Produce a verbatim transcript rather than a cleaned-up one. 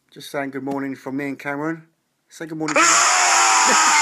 Just saying good morning from me and Cameron. Say good morning, Cameron.